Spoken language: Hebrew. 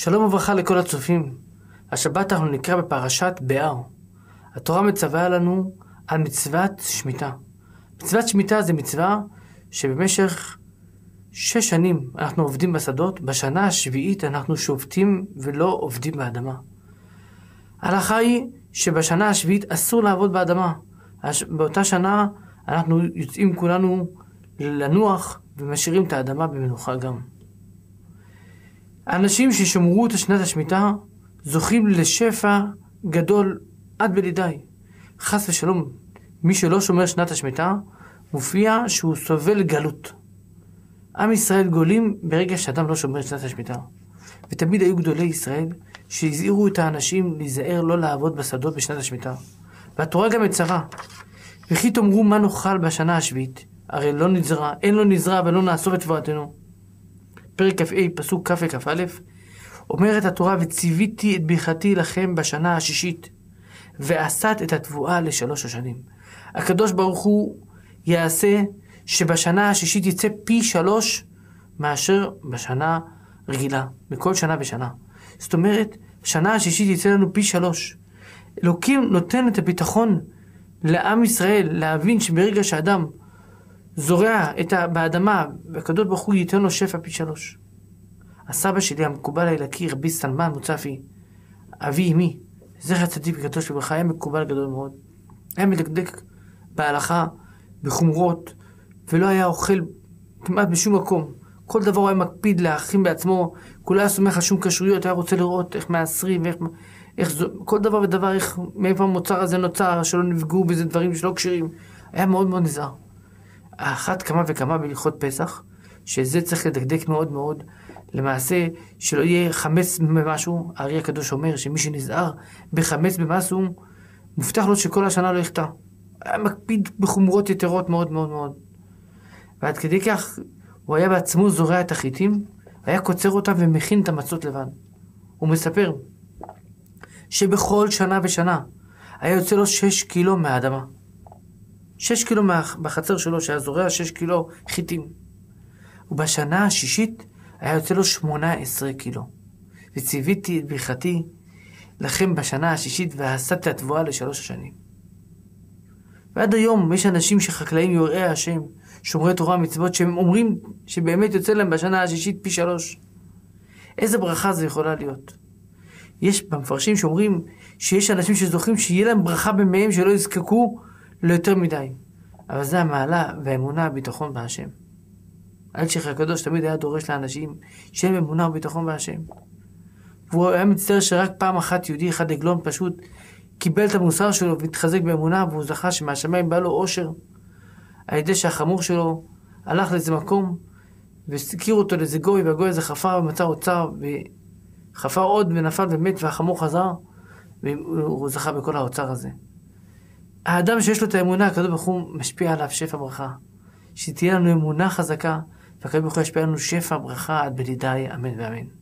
שלום וברכה לכל הצופים. השבת אנחנו נקרא בפרשת בהר. התורה מצווה לנו על מצוות שמיטה. מצוות שמיטה זה מצווה שבמשך 6 שנים אנחנו עובדים בשדות, בשנה השביעית אנחנו שובתים ולא עובדים באדמה. ההלכה היא שבשנה השביעית אסור לעבוד באדמה. באותה שנה אנחנו יוצאים כולנו לנוח ומשאירים את האדמה במנוחה גם. האנשים ששמרו את שנת השמיטה זוכים לשפע גדול עד בלי די. חס ושלום, מי שלא שומר שנת השמיטה מופיע שהוא סובל גלות. עם ישראל גולים ברגע שאדם לא שומר שנת השמיטה. ותמיד היו גדולי ישראל שהזהירו את האנשים להיזהר לא לעבוד בשדות בשנת השמיטה. והתורה גם מצווה, וכי תאמרו מה נאכל בשנה השביעית, הרי לא נזרע, אין לו נזרע ולא נאסוף את תבואתנו. פרק כ"ה פסוק כ' וכ"א אומרת התורה, וציוויתי את ברכתי לכם בשנה השישית ועשת את התבואה ל3 השנים. הקדוש ברוך הוא יעשה שבשנה השישית יצא פי 3 מאשר בשנה רגילה, בכל שנה ושנה. זאת אומרת, בשנה השישית יצא לנו פי 3. אלוקים נותן את הביטחון לעם ישראל להבין שברגע שאדם זורע באדמה, והקדוש ברוך הוא ייתן לו שפע פי 3. הסבא שלי המקובל האלוקי, רבי סלמן מוצפי, אבי אמי, זכר צדיק וקדוש לברכה, היה מקובל גדול מאוד. היה מדקדק בהלכה, בחומרות, ולא היה אוכל כמעט בשום מקום. כל דבר הוא היה מקפיד להכין בעצמו, כולו היה סומך על שום כשרויות, היה רוצה לראות איך מעשרים, כל דבר ודבר, מאיפה המוצר הזה נוצר, שלא נפגעו בזה דברים שלא קשרים. היה מאוד מאוד נזהר. אחת כמה וכמה בהלכות פסח, שזה צריך לדקדק מאוד מאוד, למעשה שלא יהיה חמץ במשהו. הארי הקדוש אומר שמי שנזהר בחמץ במשהו, מובטח לו שכל השנה לא יחטא. היה מקפיד בחומרות יתרות מאוד מאוד מאוד. ועד כדי כך הוא היה בעצמו זורע את החיטים, היה קוצר אותם ומכין את המצות לבן. הוא מספר שבכל שנה ושנה היה יוצא לו 6 קילו מהאדמה. 6 קילו בחצר שלו, שהיה זורע 6 קילו חיטים. ובשנה השישית היה יוצא לו 18 קילו. וציוויתי את ברכתי לכם בשנה השישית ועשת התבואה ל3 השנים. ועד היום יש אנשים שחקלאים יוראי השם, שומרי תורה ומצוות, שהם אומרים שבאמת יוצא להם בשנה השישית פי 3. איזה ברכה זה יכולה להיות? יש במפרשים שאומרים שיש אנשים שזוכים שיהיה להם ברכה במהם שלא יזקקו ליותר מדי. אבל זה המעלה והאמונה הביטחון בהשם. אלשיך הקדוש תמיד היה דורש לאנשים שאין אמונה וביטחון בהשם. והוא היה מצטער שרק פעם אחת יהודי אחד עגלון פשוט קיבל את המוסר שלו והתחזק באמונה, והוא זכה שמהשמיים בא לו אושר על ידי שהחמור שלו הלך לאיזה מקום והזכיר אותו לאיזה גוי, והגוי הזה חפר ומצא אוצר וחפר עוד ונפל ומת, והחמור חזר והוא זכה בכל האוצר הזה. האדם שיש לו את האמונה, הקדוש ברוך הוא משפיע עליו שפע ברכה. שתהיה לנו אמונה חזקה, והקדוש ברוך הוא ישפיע לנו שפע ברכה עד בלי די, אמן ואמן.